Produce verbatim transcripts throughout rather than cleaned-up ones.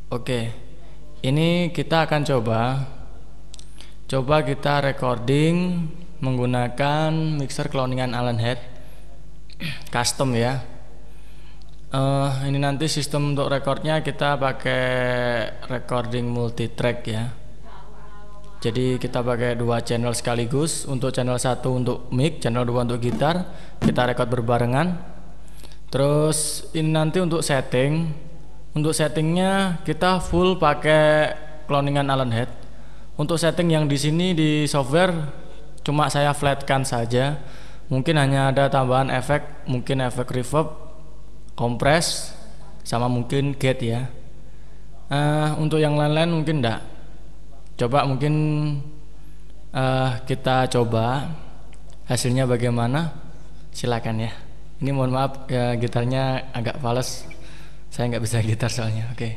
Oke, ini kita akan coba Coba kita recording menggunakan mixer cloningan Allen Head custom ya. uh, Ini nanti sistem untuk recordnya kita pakai recording multitrack ya. Jadi kita pakai dua channel sekaligus. Untuk channel satu untuk mic, channel dua untuk gitar. Kita record berbarengan. Terus ini nanti untuk setting. Untuk settingnya kita full pakai cloningan Allen Head. Untuk setting yang di sini di software cuma saya flatkan saja. Mungkin hanya ada tambahan efek, mungkin efek reverb, compress, sama mungkin gate ya. Uh, untuk yang lain-lain mungkin enggak. Coba mungkin uh, kita coba hasilnya bagaimana. Silakan ya. Ini mohon maaf ya, gitarnya agak fals. Saya nggak bisa gitar soalnya. Oke.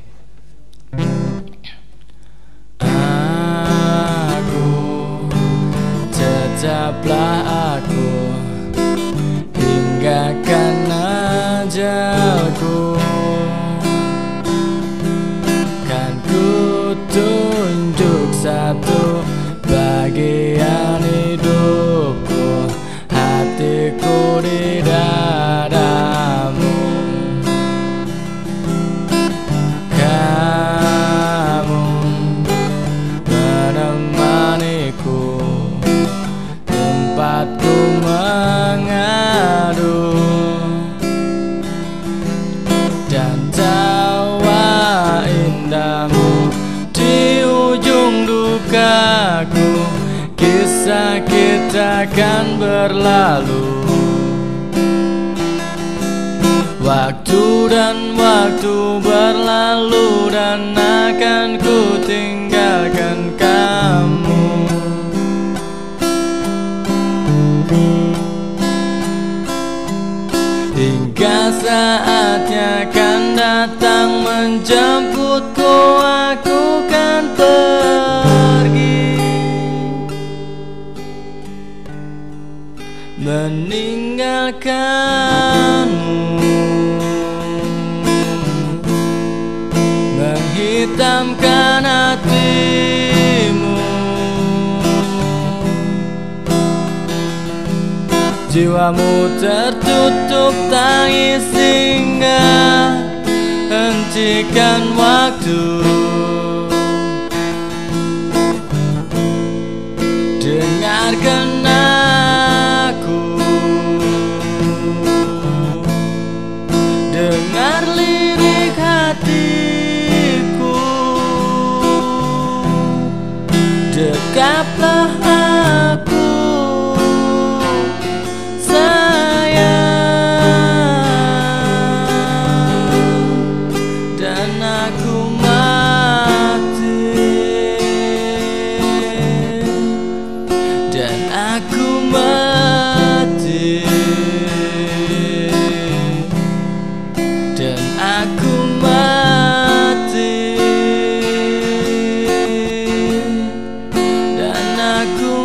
Aku tetaplah aku hingga kan ajalku, kan ku tunjuk satu bagian hidupku, hatiku di dadamu. Kamu menemaniku, tempatku mengadu, dan tawa indahmu di ujung dukaku. Kisah kita kan berlalu, waktu dan waktu berlalu, dan akan ku tinggalkan kamu. Hingga saatnya kan datang menjemputku, aku kan pergi meninggalkanmu, menghitamkan hatimu. Jiwamu tertutup tangis hingga hentikan waktu. Dengarkan aku, dengar lirik hatiku, dekaplah aku sayang, dan aku mati, dan aku mati, dan aku mati, dan aku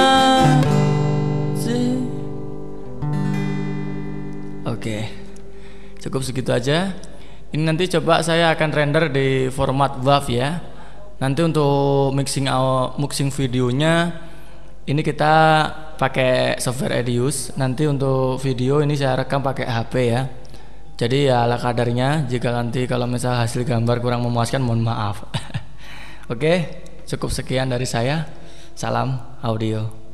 mati. Oke, cukup segitu aja. Ini nanti coba saya akan render di format WAV ya. Nanti untuk mixing mixing videonya ini kita pakai software Edius. Nanti untuk video ini saya rekam pakai H P ya. Jadi ya ala kadarnya. Jika nanti kalau misal hasil gambar kurang memuaskan, mohon maaf. Oke, cukup sekian dari saya. Salam audio.